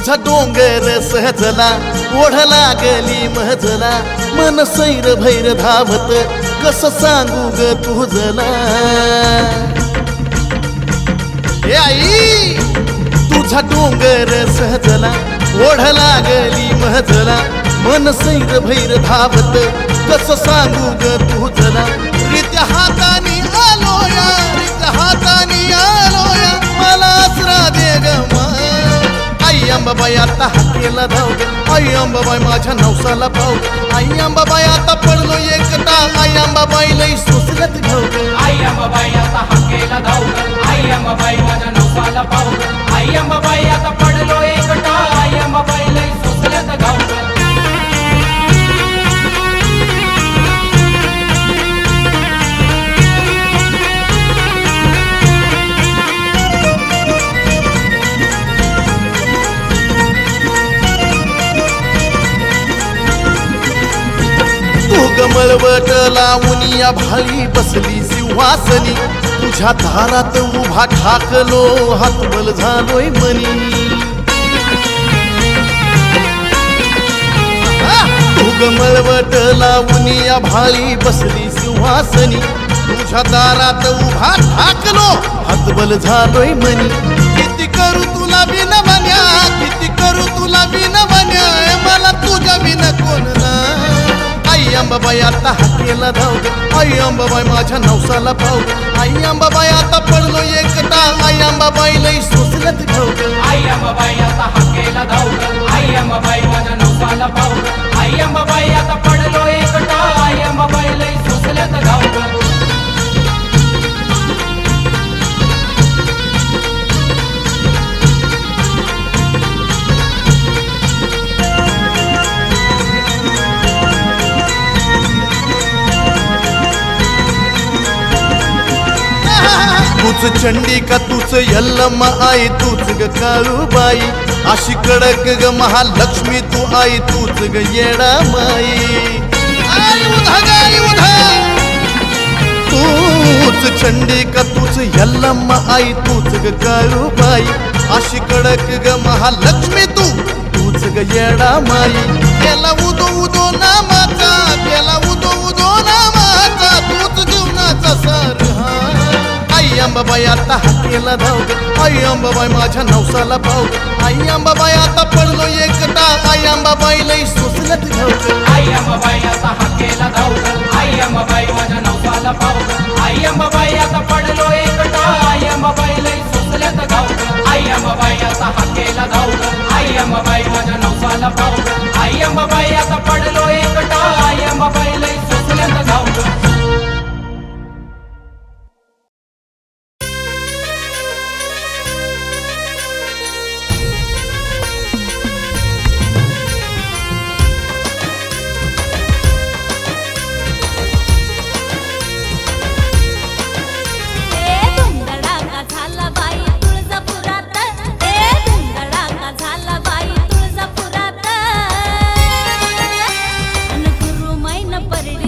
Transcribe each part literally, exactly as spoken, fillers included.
तुझा डोंगर सहजला ओढ लागली महजला मन सैर भैर धावत कस सांगू ग तुझला ए आई तुझा डोंगर सहजला ओढ लागली महजला मन सैर भैर धावत कस सांगू ग तुझला रित्या हातानी आलोया रित्या हातानी आलोया मला आसरा दे ग आई अंबाबाई आता हाकेला धाव आई अंबाबाई माझ्या नवसाला पाव आई अंबाबाई आता पडलो एकटा आई अंबाबाई लई सोसलत घाव आई अंबाबाई आता हाकेला धाव आई अंबाबाई माझ्या नवसाला पाव आई अंबाबाई आता पडलो एकटा आई अंबाबाई लई सोसलत घाव कमळवट लावून या भाली बसली सिंहासनी तुझ्या दारात उभा ठाकलो हातबल झालोय मनी तू कमळवट लावून या भाली बसली सिंहासनी तुझ्या दारात उभा ठाकलो हातबल झालोय मनी किती करू तुला बिन बन्या किती करू तुला बिन बन्या मला तुझ्या बिन कोण ना आई अंबाबाई आता हाकेला धाव आई अंबाबाई माझ्या नवसाला पाव आई अंबाबाई आता पडलो एकटा आई अंबाबाई लई सोसलत घाव आई अंबाबाई आता हाकेला धाव आई अंबाबाई माझ्या नवसाला पाव आई अंबाबाई आता पडलो एकटा आई अंबाबाई लई सोसलत घाव तूच चंडी का तूच यल्लम्मा आई तूच ग काळूबाई अशी कडक ग महालक्ष्मी तू आई तूच ग येडा माई आई उधा गाई उधा तूच चंडी का तूच यल्लम्मा आई तूच ग काळूबाई अशी कडक ग महालक्ष्मी तू तूच ग येडा माई केला उदो उदो नामाचा केला उदो उदो नामाचा तूच जीवनाचा सार आई अंबाबाई आता हाकेला धाव आई अंबाबाई माझ्या नवसाला पाव आई अंबाबाई आता पडलो एकटा आई अंबाबाई लई सोसलत घाव आई अंबाबाई आता हाकेला धाव आई अंबाबाई माझ्या नवसाला पाव आई अंबाबाई आता पडलो एकटा आई अंबाबाई लई सोसलत घाव आई अंबाबाई आता हाकेला धाव आई अंबाबाई माझ्या नवसाला पाव आई अंबाबाई आता पडलो एकटा आई अंबाबाई लई सोसलत घाव परडी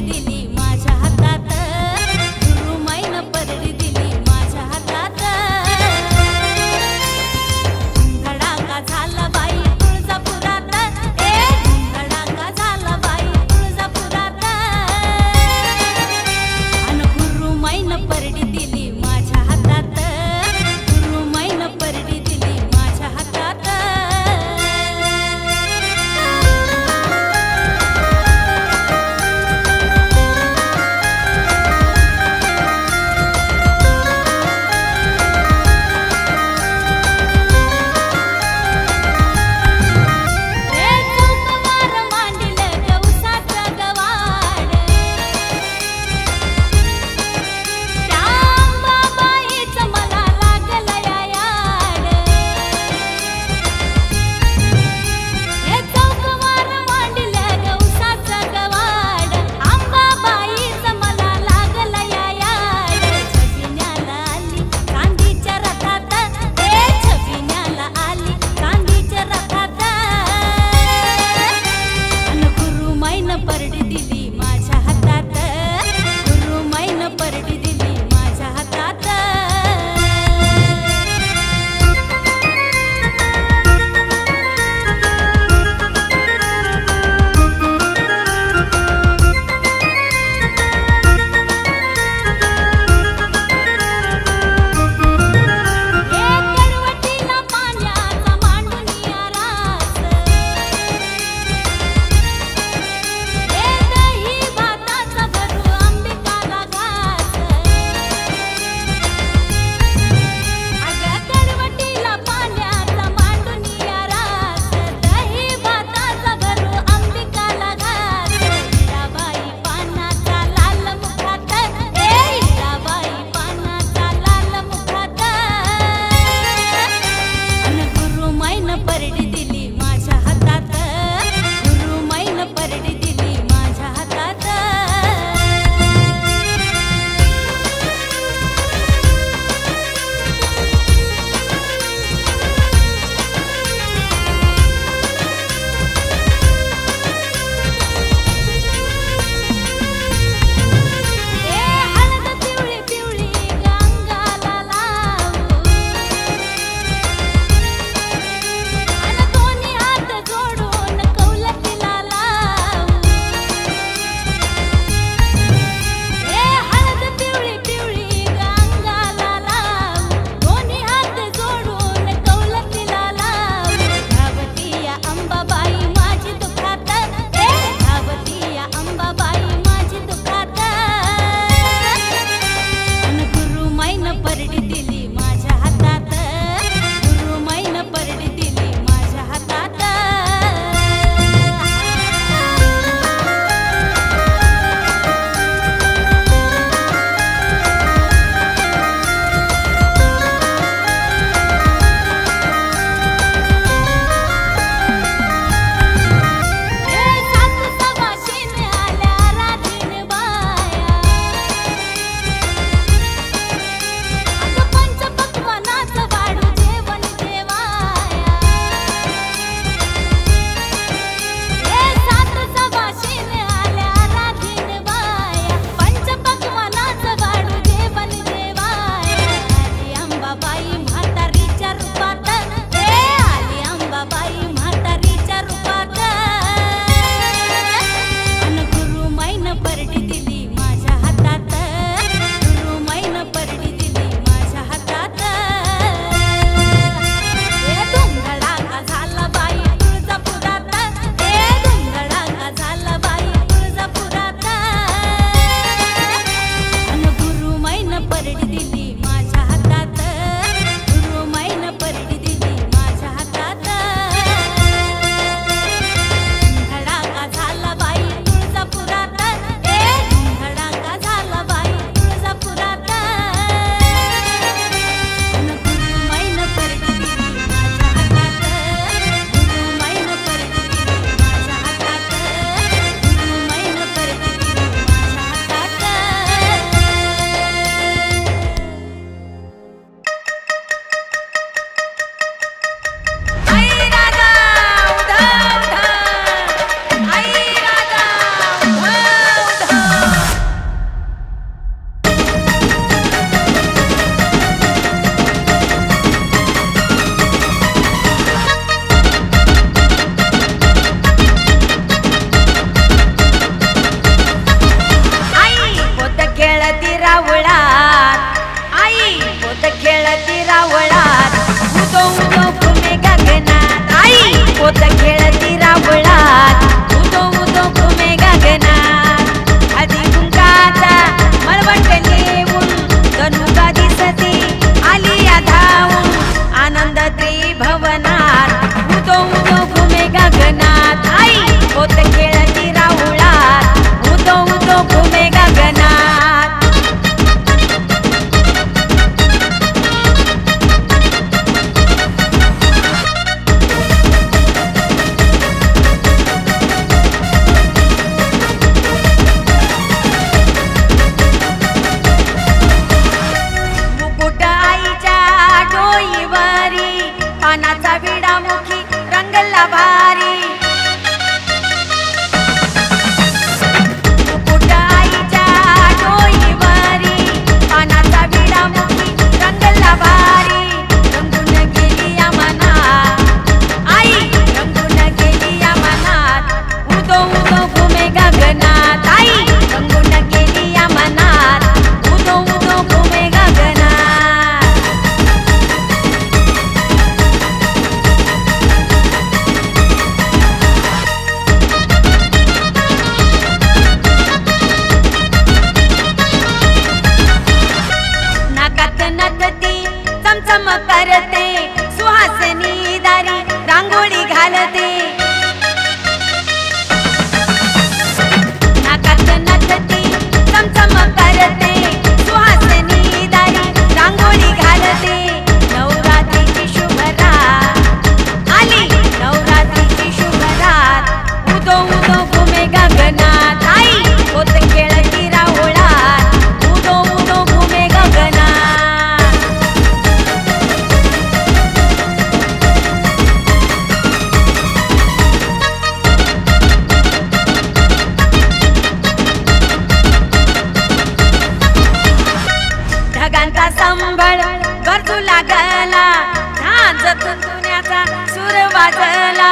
गरजू लागला झांज तुंतुण्याचा सूर वाजला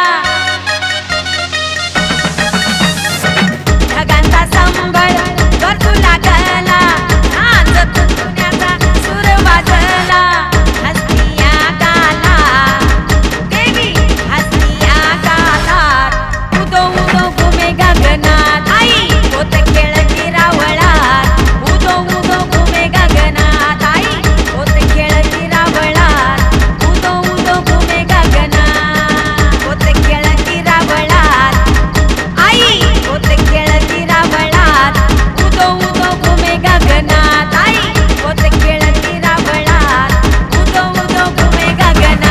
ढगांचा संबळ गरजू लागला झांज तुंतुण्याचा सूर वाजला हसतिया गाला देवी हसतिया गालात उदो उदो घुमे गगनात आई होत खेळ गिरावळात उदो उदो घुमे गगनात आई होत खेळ गिरावळात उदो उदो घुमे गगनात होत खेळ गिरावळात आई होत खेळ गिरावळात उदो उदो घुमे गगनात आई होत खेळ गिरावळात उदो उदो घुमे गगनात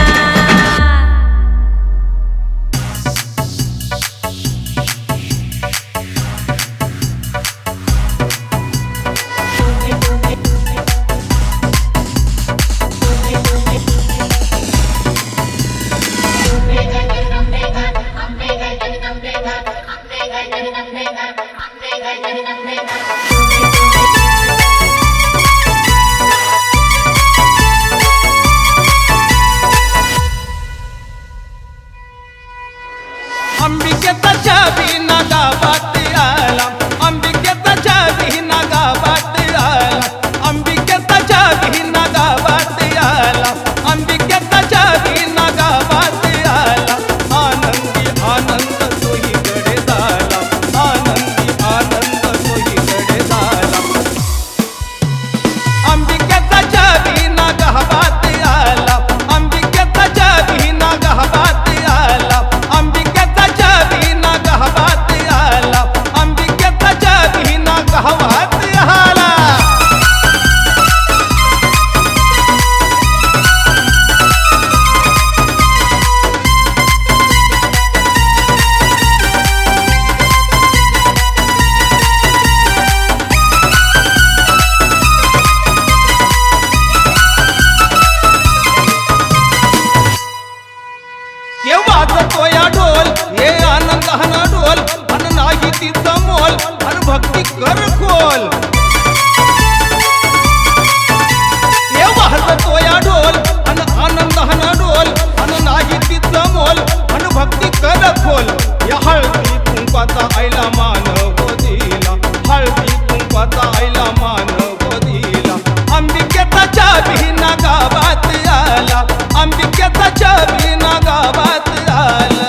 अंबिकेचा चावी नागा बाती आला अंबिकेचा चावी नागा बाती आला अंबिकेचा चावी नागा बाती आला अंबिकेचा चावी नागा बाती आला आनंदी आनंद सोयीकडे झाला आनंदी आनंद सोयीकडे झाला अंबिकेचा चावी नागा बाती आला अंबिकेचा चावी नागा बाती आला अंबिकेचा चावी नागा बाती आला अंबिकेचा चावी नागा बाती आला ये वाजतो या ढोल ये आनंदाना ढोल अन नाही तिचा मोल अन भक्ती कर खोल ये वाजतो या ढोल अन आनंदाना ढोल अन नाही तिचा मोल अन भक्ती कर खोल या हळदी कुंकाचा आईला मान हो दिला हळदी कुंकाचा आईला मान हो दिला अंबिकेचा चावी नागा बात आला अंबिकेचा चावी नागा बात आला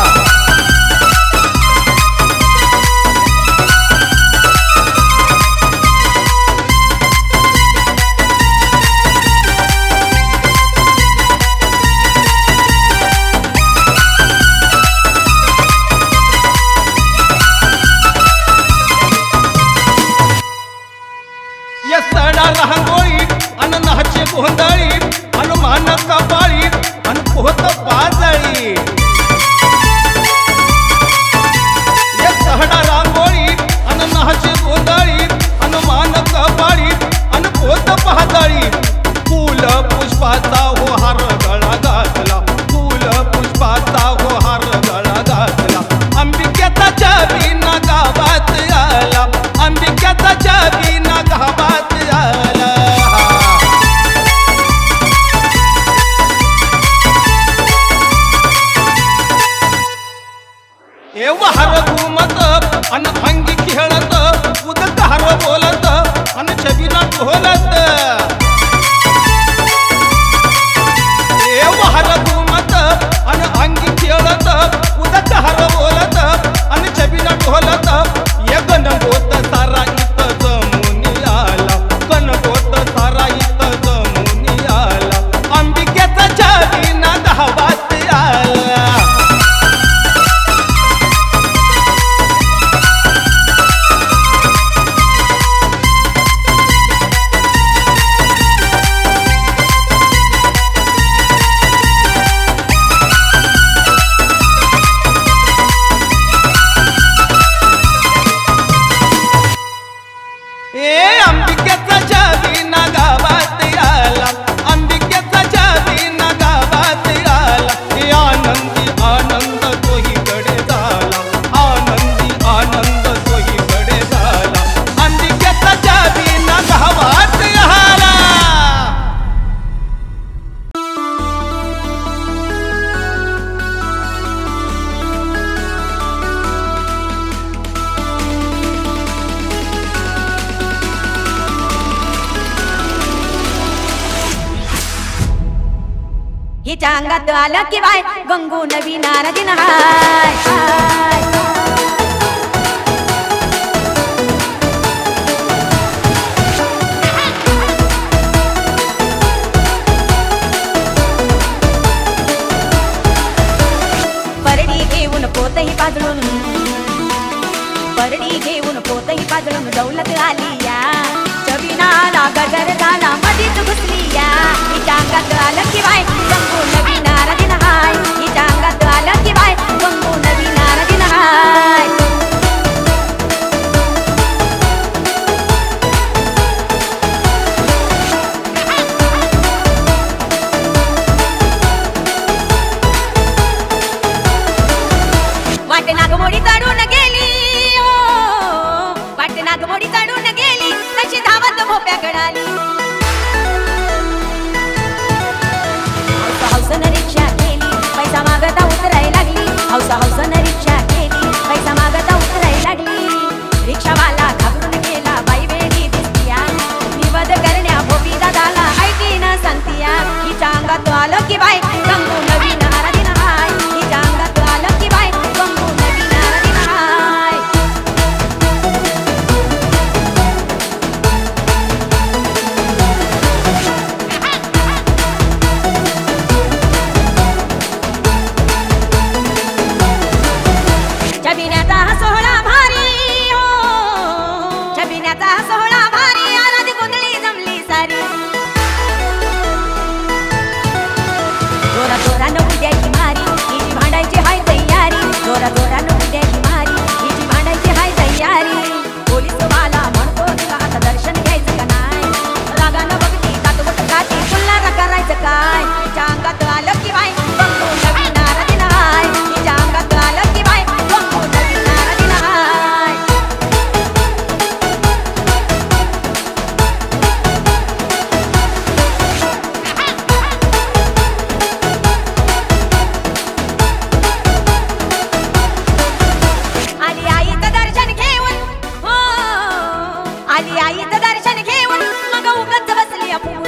या सडा रांगोळी अन नाचे गोंधळी अन मान कपाळी अन पोहत पाजळी या सडा रांगोळी अन नाचे गोंधळी अन मान कपाळी अन पोहत पाजळी फूल पुष्पाचा हो हार गळा घातला फूल पुष्पाचा हो हार गळा घातला अंबिकेचा चावी नागा बात आला अंबिकेचा चावी नागा बात आला ए वार घुमत अन अंगी खेळत उदकार बोलत अन छबिना ढोलत ए वार घुमत अन अंगी खेळत उदकार बोलत अन छबिना ढोलत ये गणगोत सारा इत जमुनी आला गणगोत सारा इत जमुनी आला अंबिकेचा चावी नागा बात आला हिच्या अंगात आलं की बाय गंगू नवीन आराधीन हाय हाय. परडी घेऊन पोतही पाजळून परडी घेऊन पोतही पाजळून दौलत आली या. चवीनाला गजर झाला मधीच घुसली या. हिच्या अंगात आलं की बाय गंगू नवीन आराधीन हाय. हिच्या अंगात आलं की बाय गंगू नवीन आराधीन हाय. वाट नागमोडी चढून गेली ओ, वाट नागमोडी चढून गेली तशी धावत भोप्याकडे आली. हौसा हौसन रिक्षा केली पैसा मागता उतराय लागली. हौसा हौसन रिक्षा केली पैसा मागता उतराय लागली. रिक्षावाला घाबरून गेला बाई वेगळी दिसतीया. निवद करण्या भोपी दादाला ऐकी न सांगतीया. हिच्या अंगात आलं की बाय गंगू नवीन आराधीन हाय. हिच्या अंगात आलं की बाय गंगू नवीन आराधीन हाय. छबिन्याचा हा सोहळा भारी हो, छबिन्याचा हा सोहळा भारी. आराधी गोंधळी जमली सारी. जोरा जोरानं उद्याची मारी हिची भांडायची हाय तयारी. जोरा जोरानं उद्याची मारी हिची भांडायची हाय तयारी. पोलीस वाला म्हणतो तुला आता दर्शन घ्यायचं का नाय. रागानं बघती तातवत खाती पुन्हा करायचं काय. हिच्या अंगात आलं की बाय गंगू नवीन आराधीन हाय. हिच्या अंगात आलं की बाय गंगू नवीन आराधीन हाय. आली आईचं दर्शन घेऊन हो, आली आईचं दर्शन घेऊन मग उगाच बसली आपण.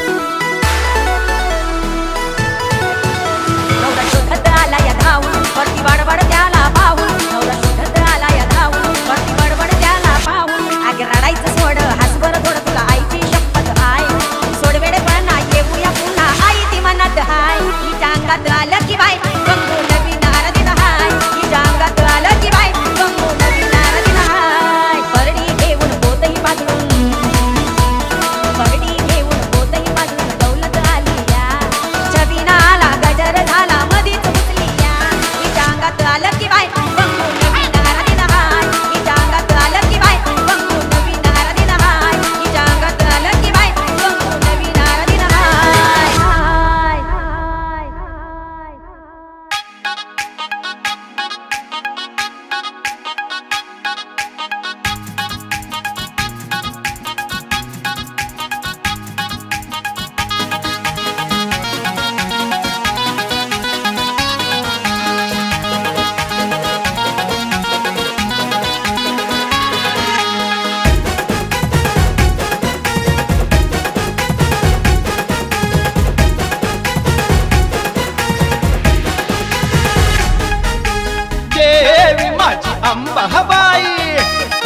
नवरा शोधत आला या धावून वरती बडबड त्याला पाहून. नवरा शोधत आला या धावून वरती बडबड त्याला पाहून. आगे रडायचं सोड हसबर थोडं तुला आईची शपथ हाय. सोड वेडेपणा येऊया पुन्हा आई ती मनात हाय. हिच्या अंगात आलं की बाय गंगू नवीन आराधीन हाय. हिच्या अंगात आलं की बाय गंगू नवीन आराधीन हाय. परडी घेऊन पोतही पाजळून परडी घेऊन पोतही पाजळून दौलत आली या. छबिनाला गजर झाला मधीच घुसली या. हिच्या अंगात आलं की बाय गंगू नवीन आराधीन हाय. हिच्या अंगात आलं की बाय गंगू नवीन आराधीन हाय. हिच्या अंगात आलं की बाय गंगू नवीन आराधीन हाय हाय हाय हाय. देवी माझी अंबाबाई,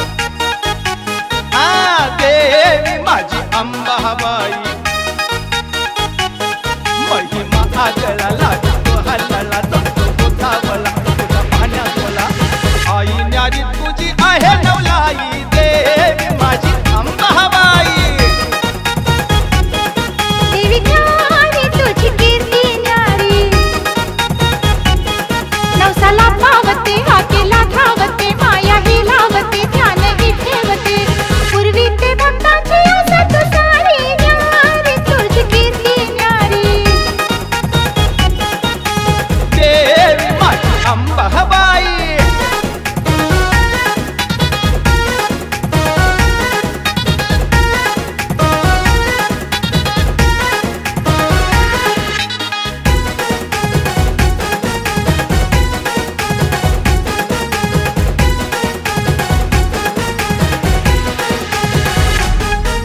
आ देवी माझी अंबाबाई. महिमा आगळा लागतो हल्ला जातो गोतावला तुझा पाण्यात मला. आई न्यारी तुझी आहे नवलाई. देवी माझी अंबाबाई. देवी न्यारी तुझी कीर्ती न्यारी. नवसाला पावते हाकेला धावते माया ही लावते ध्यान ही ठेवते. पूर्वी ते भक्ताची असत सारी न्यारी तुझी कीर्ती न्यारी. देवी माझी अंबाबाई.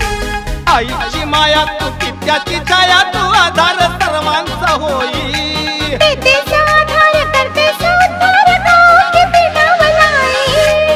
आईची माया तू पित्याची छाया तू आधार सर्वांचा होई. देतेचा आधार करतेचा उद्धार गाव किती नावलाय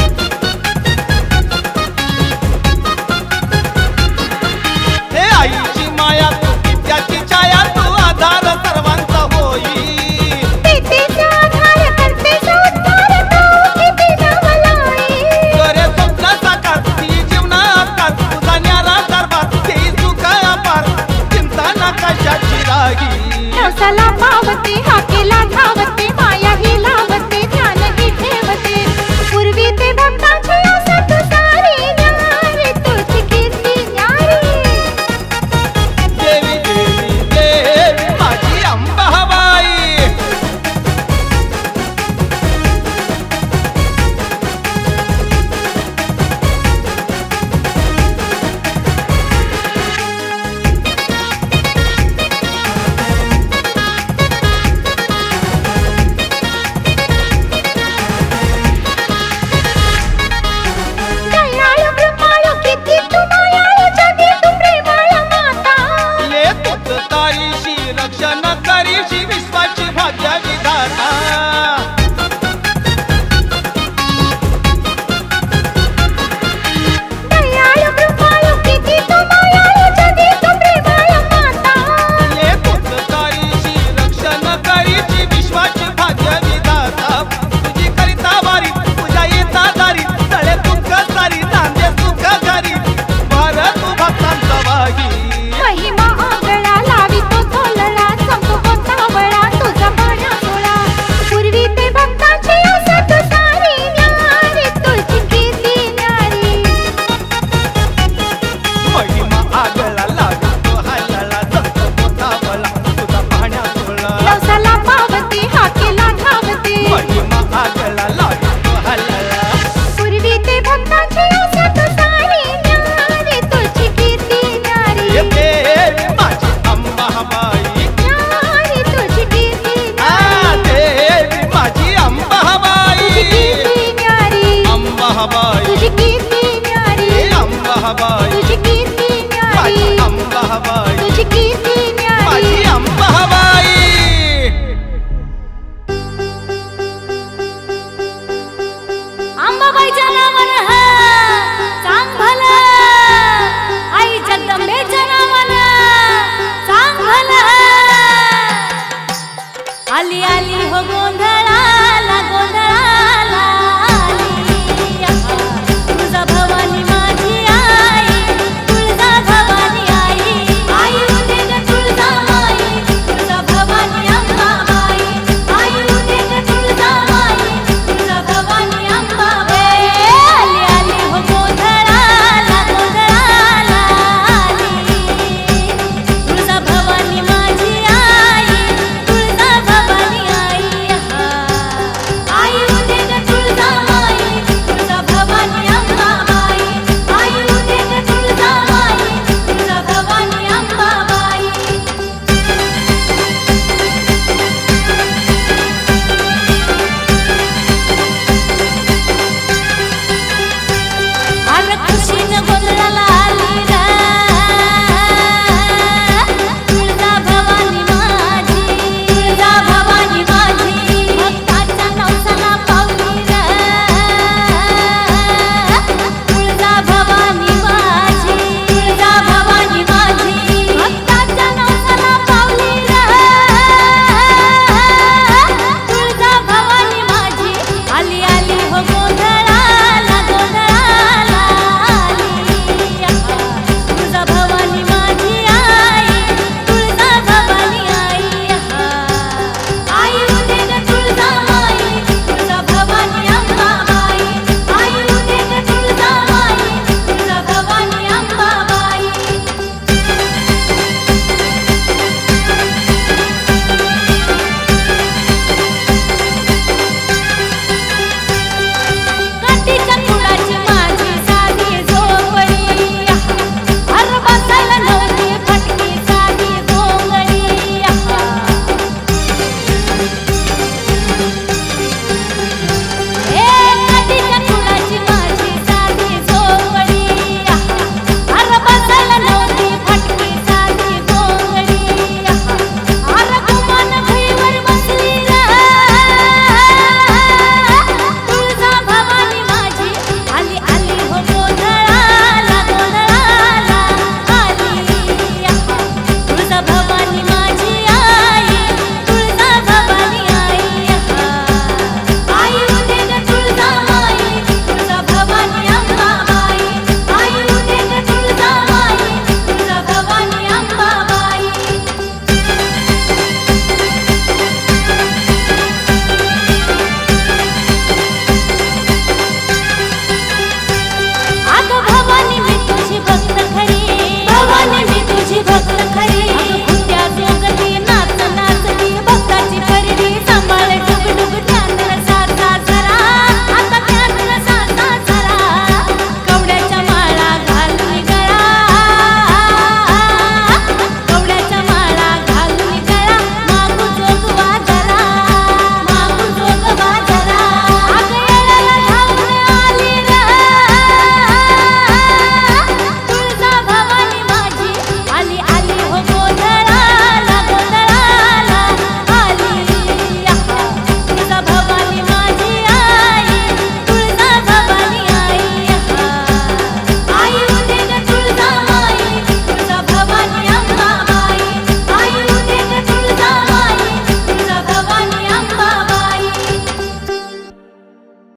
हे आईची माया तू विद्याची छाया तू आधार सर्वांचा होई देतेचा आधार करतेचा उद्धार गाव किती नावलाय करे स्वप्न साकार ती जीवनाकार तुझा न्यारा दरबार ते सुख अपार चिंता नकाशाची राही नवसाला पावते हाकेला धावते माया ही लावते ध्यान ही ठेवते पूर्वी ते भक्ताची असत सारी न्यारी तुझी कीर्ती न्यारी देवी देवी देवी माझी अंबाबाई दयाळू कृपाळू किती तू मायाळू जगी तू प्रेमाळ माता ये तुझ तारीशी रक्षण करीशी विश्वाची भाग्य विधाता दयाळू कृपाळू किती तू मायाळू जगी तू प्रेमाळ माता ये तुझ तारीशी रक्षण करीशी विश्वाची भाग्य विधाता तुझी करिता वारी तुझ्या येता दारी तळे दुःख सारी नांदे सुख घरी भर तू भक्तांचा वाही महिमा आगळा लावी तो तोलळा संतो गोतावळा तुझा पाण्या सोळा पूर्वी ते भक्ताची असत सारी न्यारी तुझी कीर्ती न्यारी महिमा आगळा लागतो हल्ला जगतो मोठावळा तुझा पाहण्या सोळा नवसाला पावते हाकेला धावते महिमा आगळा लागतो हल्ला पूर्वी ते भक्ताची असत सारी न्यारी तुझी कीर्ती न्यारी येते माझी अंबाबाई न्यारी तुझी कीर्ती आ देवी माझी अंबाबाई कीर्ती न्यारी अंबाबाई तुझी कीर्ती न्यारी अंबाबाई तुझी कीर्ती माझी न्यारी अंबाबाई तुझी कीर्ती